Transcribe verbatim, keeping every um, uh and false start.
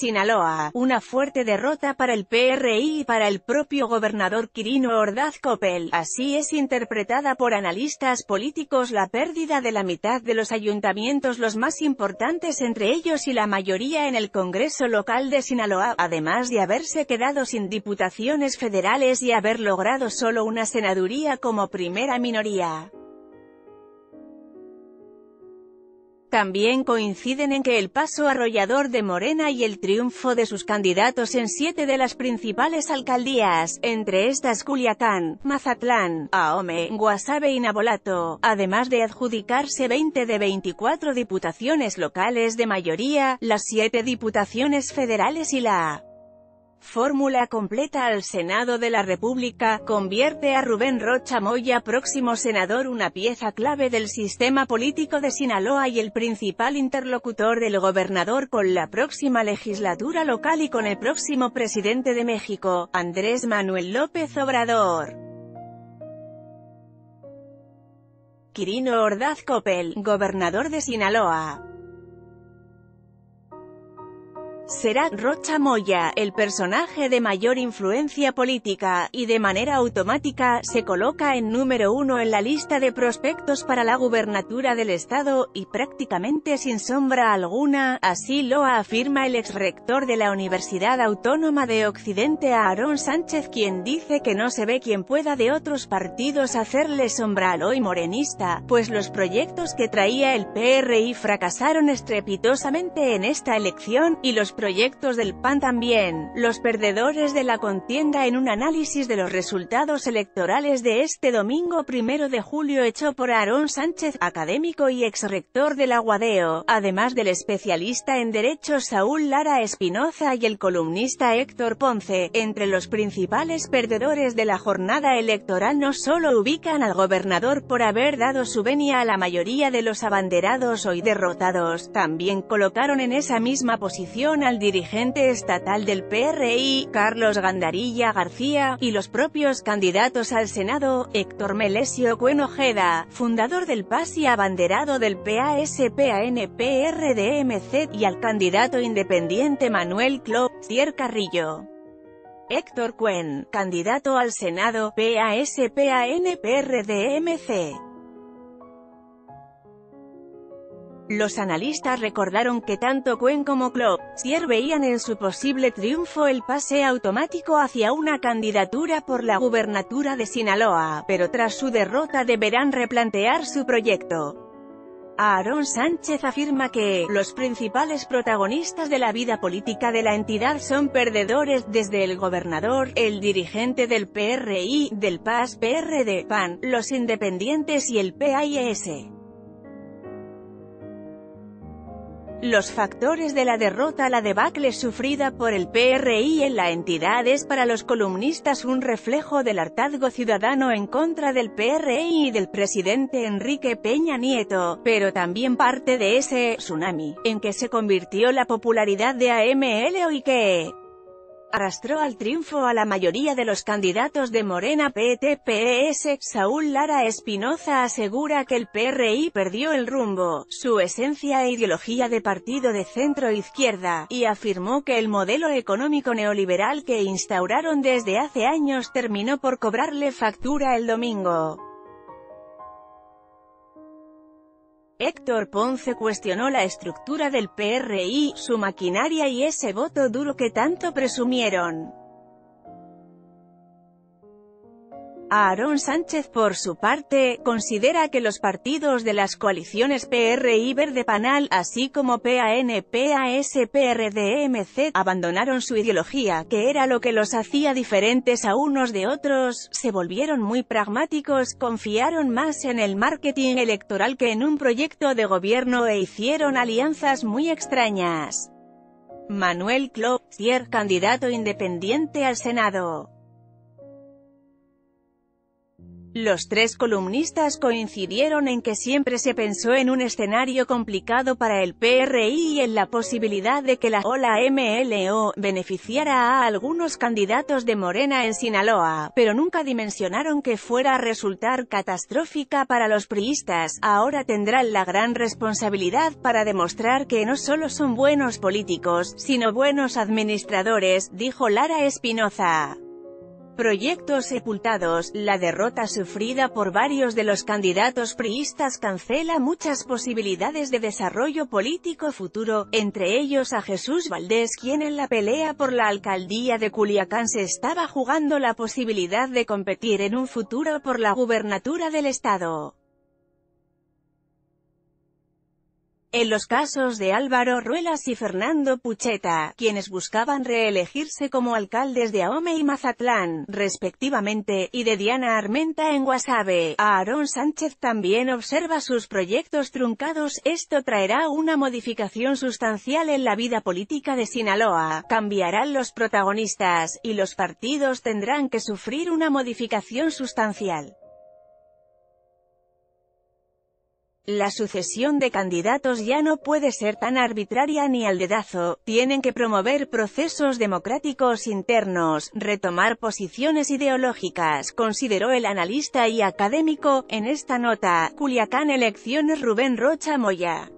Sinaloa, una fuerte derrota para el P R I y para el propio gobernador Quirino Ordaz Coppel. Así es interpretada por analistas políticos la pérdida de la mitad de los ayuntamientos, los más importantes entre ellos y la mayoría en el Congreso local de Sinaloa, además de haberse quedado sin diputaciones federales y haber logrado solo una senaduría como primera minoría. También coinciden en que el paso arrollador de Morena y el triunfo de sus candidatos en siete de las principales alcaldías, entre estas Culiacán, Mazatlán, Ahome, Guasave y Navolato, además de adjudicarse veinte de veinticuatro diputaciones locales de mayoría, las siete diputaciones federales y la fórmula completa al Senado de la República, convierte a Rubén Rocha Moya, próximo senador, una pieza clave del sistema político de Sinaloa y el principal interlocutor del gobernador con la próxima legislatura local y con el próximo presidente de México, Andrés Manuel López Obrador. Quirino Ordaz Coppel, gobernador de Sinaloa. Será Rocha Moya el personaje de mayor influencia política, y de manera automática, se coloca en número uno en la lista de prospectos para la gubernatura del estado, y prácticamente sin sombra alguna, así lo afirma el exrector de la Universidad Autónoma de Occidente Aarón Sánchez, quien dice que no se ve quien pueda de otros partidos hacerle sombra al hoy morenista, pues los proyectos que traía el P R I fracasaron estrepitosamente en esta elección, y los proyectos del P A N también. Los perdedores de la contienda en un análisis de los resultados electorales de este domingo primero de julio hecho por Aarón Sánchez, académico y exrector de la U A D E O, además del especialista en Derecho Saúl Lara Espinoza y el columnista Héctor Ponce. Entre los principales perdedores de la jornada electoral no solo ubican al gobernador por haber dado su venia a la mayoría de los abanderados hoy derrotados, también colocaron en esa misma posición al dirigente estatal del P R I, Carlos Gandarilla García, y los propios candidatos al Senado, Héctor Melesio Cuen Ojeda, fundador del P A S y abanderado del P A S P A N P R D M C, y al candidato independiente Manuel Clo Xier Carrillo. Héctor Cuen, candidato al Senado, P A S P A N P R D M C. Los analistas recordaron que tanto Cuen como Clo Xier veían en su posible triunfo el pase automático hacia una candidatura por la gubernatura de Sinaloa, pero tras su derrota deberán replantear su proyecto. Aarón Sánchez afirma que los principales protagonistas de la vida política de la entidad son perdedores, desde el gobernador, el dirigente del P R I, del P A S, P R D, P A N, los independientes y el P A I S. Los factores de la derrota, la debacle sufrida por el P R I en la entidad es para los columnistas un reflejo del hartazgo ciudadano en contra del P R I y del presidente Enrique Peña Nieto, pero también parte de ese tsunami en que se convirtió la popularidad de A M L O y que arrastró al triunfo a la mayoría de los candidatos de Morena. P T P E S. Saúl Lara Espinoza asegura que el P R I perdió el rumbo, su esencia e ideología de partido de centro-izquierda, y afirmó que el modelo económico neoliberal que instauraron desde hace años terminó por cobrarle factura el domingo. Héctor Ponce cuestionó la estructura del P R I, su maquinaria y ese voto duro que tanto presumieron. Aarón Sánchez, por su parte, considera que los partidos de las coaliciones P R I Verde Panal, así como P A N P A S P R D M C, abandonaron su ideología, que era lo que los hacía diferentes a unos de otros, se volvieron muy pragmáticos, confiaron más en el marketing electoral que en un proyecto de gobierno e hicieron alianzas muy extrañas. Manuel Clo Xier, candidato independiente al Senado. Los tres columnistas coincidieron en que siempre se pensó en un escenario complicado para el P R I y en la posibilidad de que la ola M L O beneficiara a algunos candidatos de Morena en Sinaloa, pero nunca dimensionaron que fuera a resultar catastrófica para los priistas. Ahora tendrán la gran responsabilidad para demostrar que no solo son buenos políticos, sino buenos administradores, dijo Lara Espinoza. Proyectos sepultados. La derrota sufrida por varios de los candidatos priistas cancela muchas posibilidades de desarrollo político futuro, entre ellos a Jesús Valdés, quien en la pelea por la alcaldía de Culiacán se estaba jugando la posibilidad de competir en un futuro por la gubernatura del estado. En los casos de Álvaro Ruelas y Fernando Pucheta, quienes buscaban reelegirse como alcaldes de Ahome y Mazatlán, respectivamente, y de Diana Armenta en Guasave, Aarón Sánchez también observa sus proyectos truncados. Esto traerá una modificación sustancial en la vida política de Sinaloa, cambiarán los protagonistas, y los partidos tendrán que sufrir una modificación sustancial. La sucesión de candidatos ya no puede ser tan arbitraria ni al dedazo, tienen que promover procesos democráticos internos, retomar posiciones ideológicas, consideró el analista y académico. En esta nota, Culiacán Elecciones Rubén Rocha Moya.